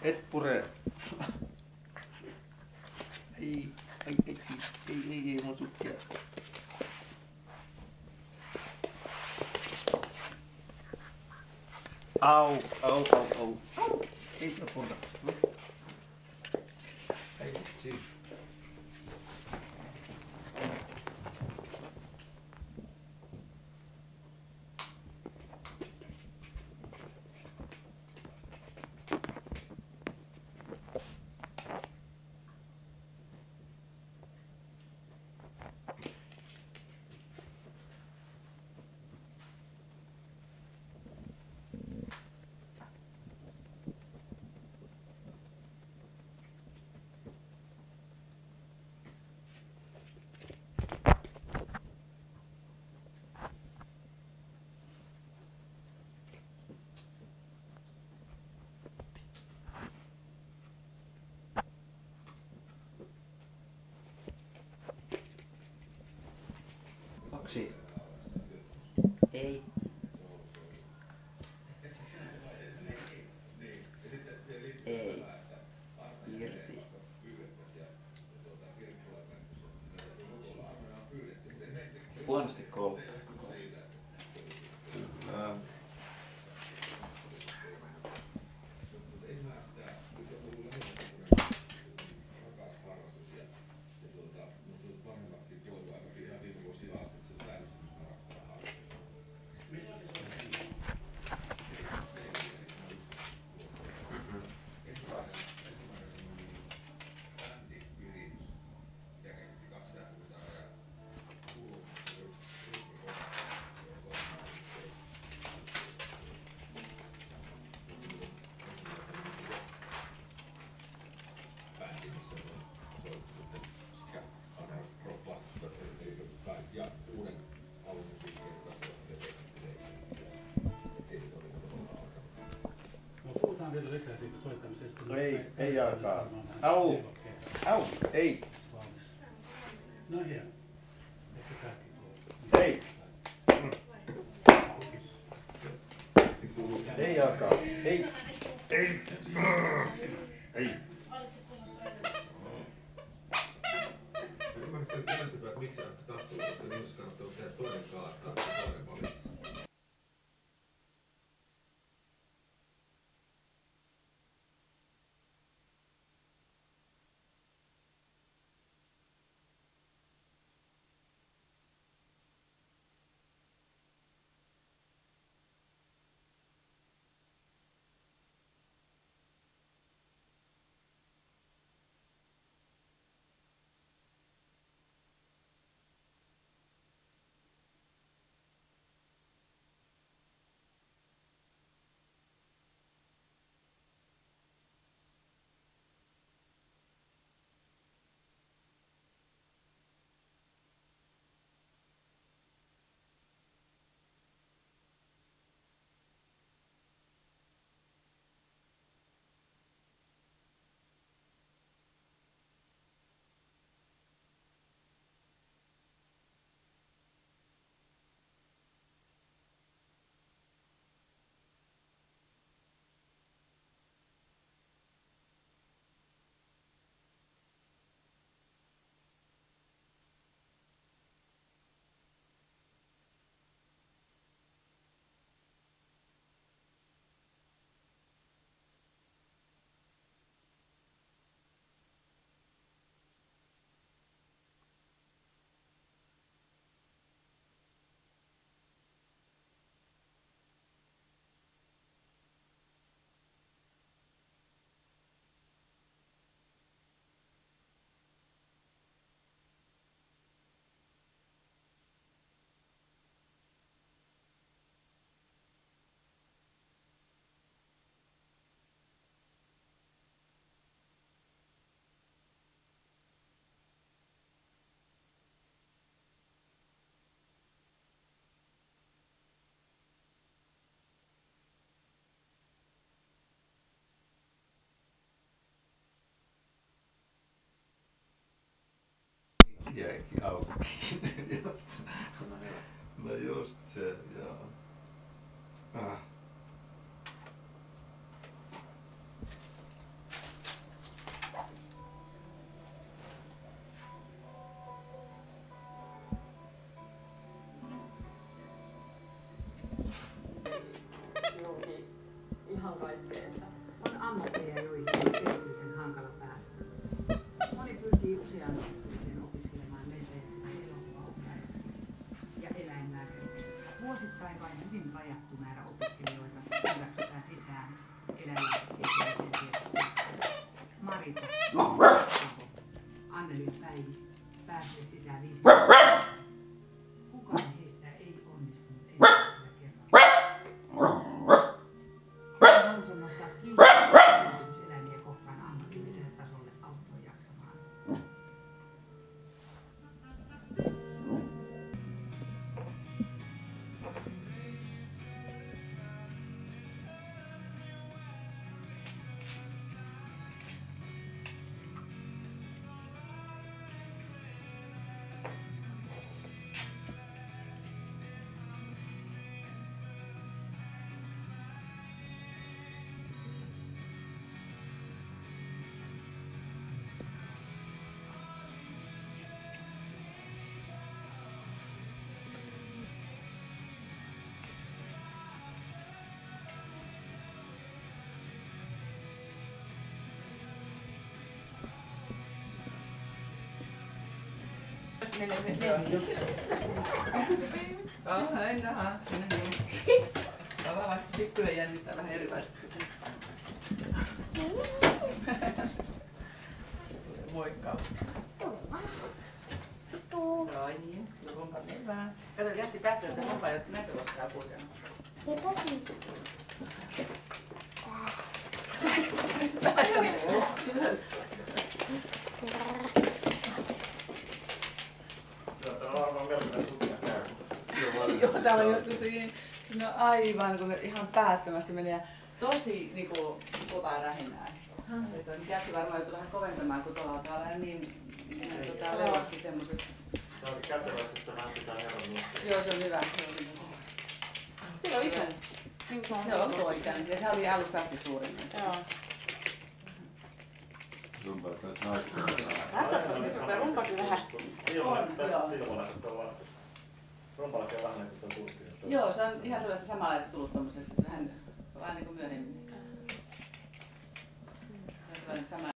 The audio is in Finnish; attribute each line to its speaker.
Speaker 1: Et pure. Ei, mun sukkia. Au. Ei tule purta. Ei vitsi. Kaksi. Ei. Ei. Irti. Huonosti koulutettu. Ei alkaa. Au! Ei!
Speaker 2: No hieno.
Speaker 1: Ei! Ei alkaa. Ei! Ei! Ei!
Speaker 3: Ymmärrätkö, että miksi se tahtuu, koska niissä kannattaa tehdä toinen kaataa ja toinen valittaa.
Speaker 1: Jäikin auki. No just se, joo.
Speaker 4: kävelyt päässeet sisään 5. Kukaan heistä ei onnistunut ensimmäisellä kerralla. Halusi nostaa kiinni eläimiä kohtaan ammatilliselle tasolle auttoi jaksamaan.
Speaker 5: Kauhean nähdä. Vaikka pikkuinen jännittää vähän erilaista. Moikka. Joo niin, onpa hyvä. Kato, Jatsi päästä, että onpa jo näköostaa kulkenut. Joo, täällä on joskus siinä aivan kun ihan päättömästi menee tosi niinku kova rähinää. Että on Jatsi varmaan joutuu vähän koventamaan, kun tuolla on täällä niin leuatkin semmoset.
Speaker 6: Se on kätevästi, että vähän pitää eron.
Speaker 5: Joo, se on hyvä.
Speaker 7: Kyllä on iso.
Speaker 5: Se on tuo ikäinen ja se oli alusta asti suurin meistä.
Speaker 7: Joo.
Speaker 1: Rumpa, että naisten
Speaker 7: Näyttää rumpakin vähän.
Speaker 6: Rumpalakin on vähän niin kuin tuo turkki.
Speaker 5: Joo, se on ihan sellaista samanlaista tullut tommoseksi, että vähän niin kuin myöhemmin. Se on sellainen sama